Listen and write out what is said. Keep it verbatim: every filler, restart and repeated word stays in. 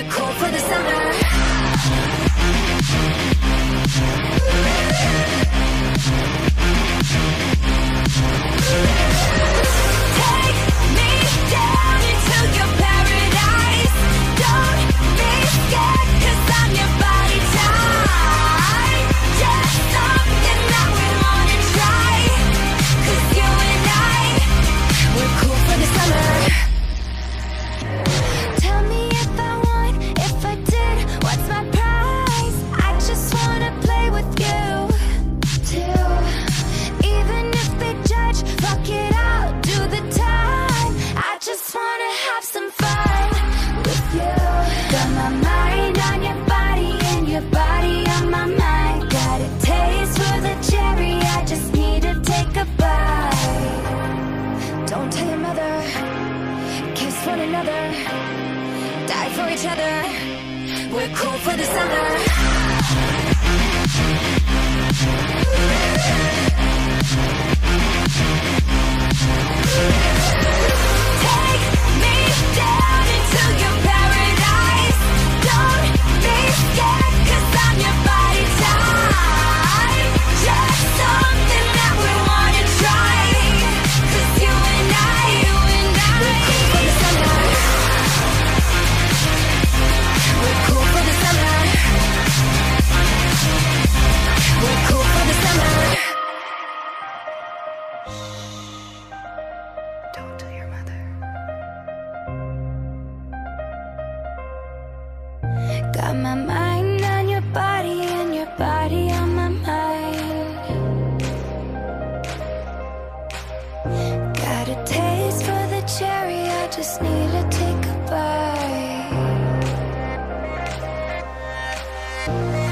We're cool for the summer. Take me down into your paradise. Don't be scared, 'cause I'm your body type. Just something that we wanna try. 'Cause you and I, we're cool for the summer. Tell me if I won, if I did, what's my prize? I just wanna play with you, too. Even if they judge, fuck it out, do the time. I just wanna have some fun with you. Got my mind on your body and your body on my mind. Got a taste for the cherry, I just need to take a bite. Don't tell your mother, kiss one another, die for each other. We're cool for the summer. Take me down into your paradise. Don't be scared, 'cause I'm your body type. Just something that we wanna try. 'Cause you and I, you and I, we're cool for the summer. We're cool for the summer. We're cool for the summer. Don't tell your mother. Got my mind on your body and your body on my mind. Got a taste for the cherry, I just need to take a bite.